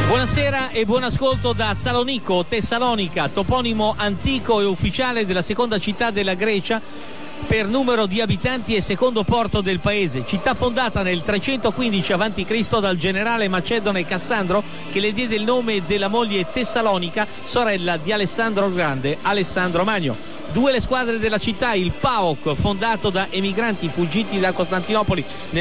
Buonasera e buon ascolto da Salonico, Tessalonica, toponimo antico e ufficiale della seconda città della Grecia per numero di abitanti e secondo porto del paese. Città fondata nel 315 a.C. dal generale macedone Cassandro, che le diede il nome della moglie Tessalonica, sorella di Alessandro il Grande, Alessandro Magno. Due le squadre della città, il PAOK, fondato da emigranti fuggiti da Costantinopoli nel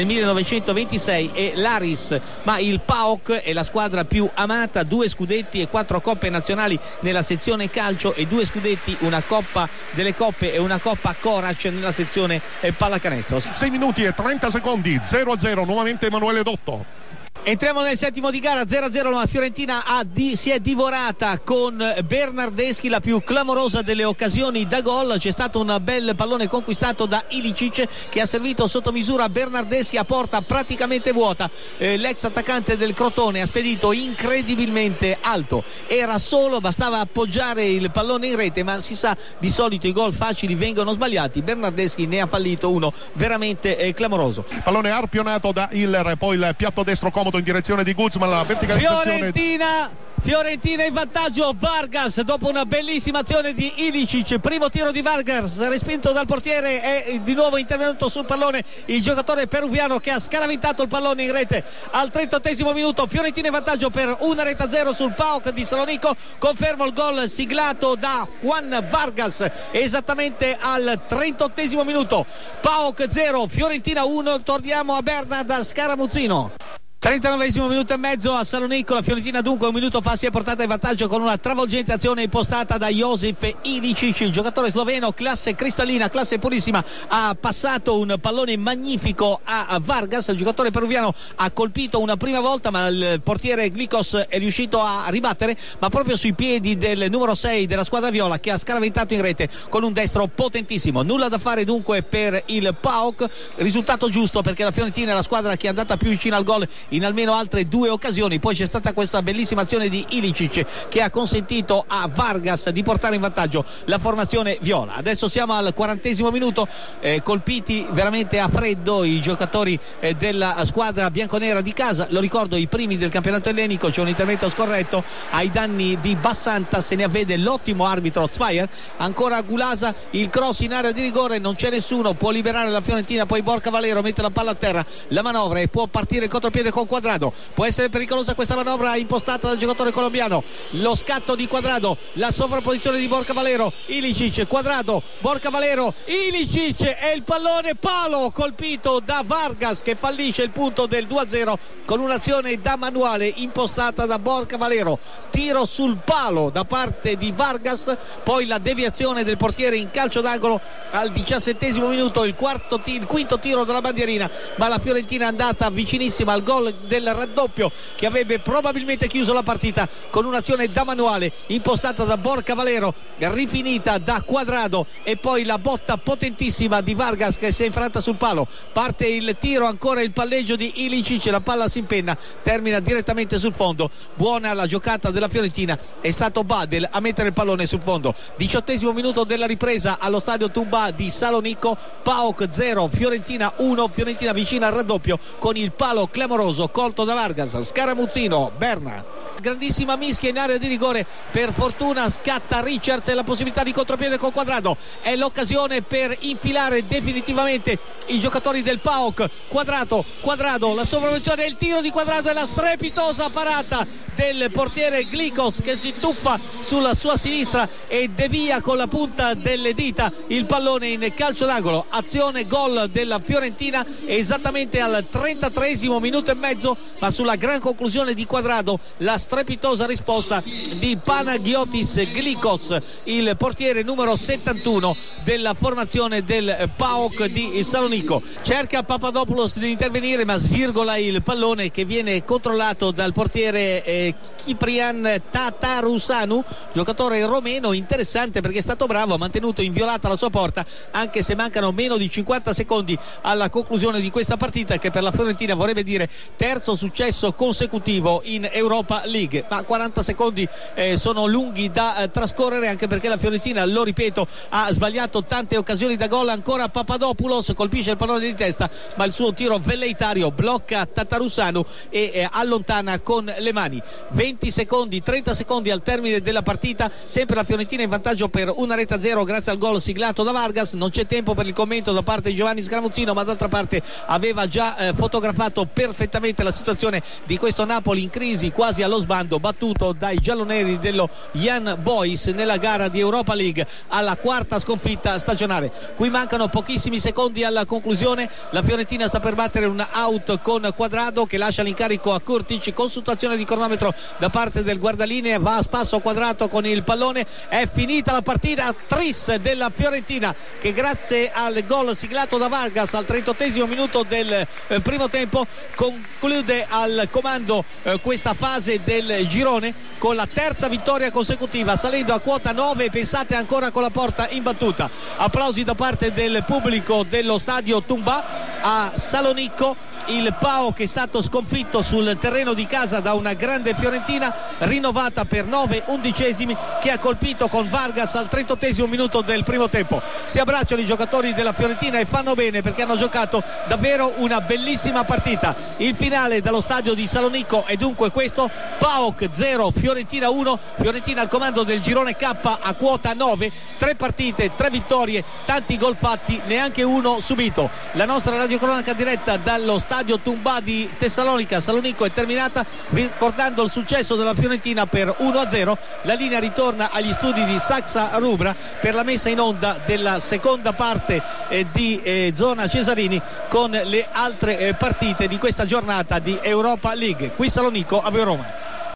1926, e l'Aris, ma il PAOK è la squadra più amata, 2 scudetti e 4 coppe nazionali nella sezione calcio e 2 scudetti, una coppa delle coppe e una coppa Corac nella sezione pallacanestro. 6 minuti e 30 secondi, 0-0, nuovamente Emanuele Dotto. Entriamo nel settimo di gara, 0-0, la Fiorentina si è divorata con Bernardeschi, la più clamorosa delle occasioni da gol. C'è stato un bel pallone conquistato da Ilicic che ha servito sotto misura Bernardeschi a porta praticamente vuota. L'ex attaccante del Crotone ha spedito incredibilmente alto, era solo, bastava appoggiare il pallone in rete, ma si sa, di solito i gol facili vengono sbagliati. Bernardeschi ne ha fallito uno veramente clamoroso. Pallone arpionato da Hiller, poi il piatto destro comodo in direzione di Guzman, la verticalizzazione. Fiorentina in vantaggio. Vargas dopo una bellissima azione di Ilicic, primo tiro di Vargas respinto dal portiere, è di nuovo intervenuto sul pallone il giocatore peruviano che ha scaraventato il pallone in rete al 38esimo minuto. Fiorentina in vantaggio per 1-0 sul PAOK di Salonico. Confermo il gol siglato da Juan Vargas esattamente al 38esimo minuto. PAOK 0, Fiorentina 1. Torniamo a Berna da Scaramuzzino. 39esimo minuto e mezzo a Salonico, la Fiorentina dunque un minuto fa si è portata in vantaggio con una travolgente azione impostata da Josip Ilicic, il giocatore sloveno, classe cristallina, classe purissima, ha passato un pallone magnifico a Vargas. Il giocatore peruviano ha colpito una prima volta, ma il portiere Glikos è riuscito a ribattere, ma proprio sui piedi del numero 6 della squadra viola, che ha scaraventato in rete con un destro potentissimo. Nulla da fare dunque per il PAOK, risultato giusto perché la Fiorentina è la squadra che è andata più vicino al gol in almeno altre 2 occasioni. Poi c'è stata questa bellissima azione di Ilicic che ha consentito a Vargas di portare in vantaggio la formazione viola. Adesso siamo al 40esimo minuto, colpiti veramente a freddo i giocatori della squadra bianconera di casa, lo ricordo i primi del campionato ellenico. C'è un intervento scorretto ai danni di Bassanta, se ne avvede l'ottimo arbitro Zweier. Ancora Gulasa, il cross in area di rigore, non c'è nessuno, può liberare la Fiorentina, poi Borca Valero mette la palla a terra, la manovra e può partire il contropiede con Quadrado. Può essere pericolosa questa manovra impostata dal giocatore colombiano, lo scatto di Quadrado, la sovrapposizione di Borca Valero, Ilicic, Quadrado, Borca Valero, Ilicic e il pallone palo colpito da Vargas che fallisce il punto del 2-0 con un'azione da manuale impostata da Borca Valero. Tiro sul palo da parte di Vargas, poi la deviazione del portiere in calcio d'angolo al 17esimo minuto, il quinto tiro della bandierina, ma la Fiorentina è andata vicinissima al gol del raddoppio che avrebbe probabilmente chiuso la partita con un'azione da manuale impostata da Borca Valero, rifinita da Quadrado, e poi la botta potentissima di Vargas che si è infranta sul palo. Parte il tiro, ancora il palleggio di Ilicic, la palla si impenna, termina direttamente sul fondo. Buona la giocata della Fiorentina, è stato Badel a mettere il pallone sul fondo. 18esimo minuto della ripresa allo stadio Tumba di Salonico, PAOK 0 Fiorentina 1, Fiorentina vicina al raddoppio con il palo clamoroso colto da Vargas. Scaramuzzino, Berna, grandissima mischia in area di rigore, per fortuna scatta Richards e la possibilità di contropiede con Quadrado, è l'occasione per infilare definitivamente i giocatori del PAOK. Quadrado, la sovrapposizione, il tiro di Quadrado e la strepitosa parata del portiere Glikos che si tuffa sulla sua sinistra e devia con la punta delle dita il pallone in calcio d'angolo. Azione gol della Fiorentina esattamente al 33esimo minuto e mezzo, ma sulla gran conclusione di Quadrado la strepitosa risposta di Panagiotis Glikos, il portiere numero 71 della formazione del PAOK di Salonico. Cerca Papadopoulos di intervenire, ma svirgola il pallone che viene controllato dal portiere Kyprian Tatarusanu, giocatore romeno interessante perché è stato bravo, ha mantenuto inviolata la sua porta anche se mancano meno di 50 secondi alla conclusione di questa partita, che per la Fiorentina vorrebbe dire terzo successo consecutivo in Europa League. League, ma 40 secondi sono lunghi da trascorrere, anche perché la Fiorentina, lo ripeto, ha sbagliato tante occasioni da gol. Ancora Papadopoulos colpisce il pallone di testa, ma il suo tiro velleitario blocca Tatarusanu e allontana con le mani. 20 secondi, 30 secondi al termine della partita, sempre la Fiorentina in vantaggio per 1-0 grazie al gol siglato da Vargas. Non c'è tempo per il commento da parte di Giovanni Scaramuzzino, ma d'altra parte aveva già fotografato perfettamente la situazione di questo Napoli in crisi, quasi allo sbando, battuto dai gialloneri dello Young Boys nella gara di Europa League, alla quarta sconfitta stagionale. Qui mancano pochissimi secondi alla conclusione, la Fiorentina sta per battere un out con Quadrado che lascia l'incarico a Kurtic, consultazione di cronometro da parte del guardalinee, va a spasso Quadrato con il pallone, è finita la partita. Tris della Fiorentina che grazie al gol siglato da Vargas al 38esimo minuto del primo tempo conclude al comando questa fase del girone con la terza vittoria consecutiva, salendo a quota 9, pensate ancora con la porta imbattuta. Applausi da parte del pubblico dello stadio Toumba. A Salonicco il PAOK è stato sconfitto sul terreno di casa da una grande Fiorentina rinnovata per 9 undicesimi, che ha colpito con Vargas al 38esimo minuto del primo tempo. Si abbracciano i giocatori della Fiorentina e fanno bene, perché hanno giocato davvero una bellissima partita. Il finale dallo stadio di Salonicco è dunque questo: PAOK 0, Fiorentina 1. Fiorentina al comando del girone K a quota 9, 3 partite, 3 vittorie, tanti gol fatti, neanche uno subito. La nostra radiocronaca diretta dallo stadio Toumba di Tessalonica, Salonicco, è terminata, ricordando il successo della Fiorentina per 1-0. La linea ritorna agli studi di Saxa Rubra per la messa in onda della seconda parte di Zona Cesarini, con le altre partite di questa giornata di Europa League. Qui Salonicco, a Roma.